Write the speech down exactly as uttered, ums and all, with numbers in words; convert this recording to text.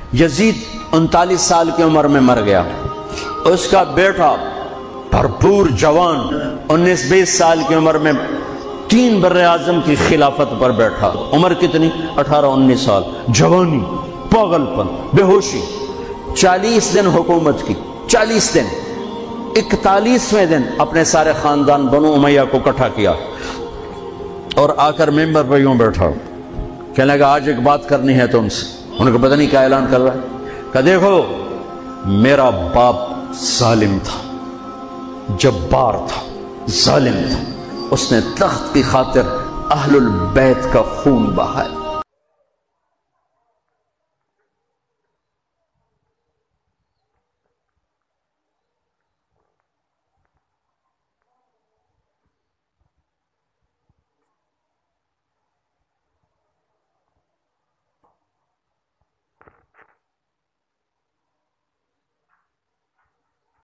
Yazid उनतालीस साल की उम्र में मर गया। उसका बेटा भरपूर जवान उन्नीस बीस साल की उम्र में तीन बर्रे आजम की खिलाफत पर बैठा। उम्र कितनी? अठारह उन्नीस साल। जवानी, पागलपन, बेहोशी। चालीस दिन हुकूमत की, चालीस दिन। इकतालीसवें दिन अपने सारे खानदान बनो उमैया को इकट्ठा किया और आकर मेंबर पर यूं बैठा। कहने लगा आज एक बात करनी है तुमसे। उनको पता नहीं क्या ऐलान कर रहा है। कहा देखो, मेरा बाप जालिम था, जब्बार था, जालिम था। उसने तख्त की खातिर अहलुल बैत का खून बहाया।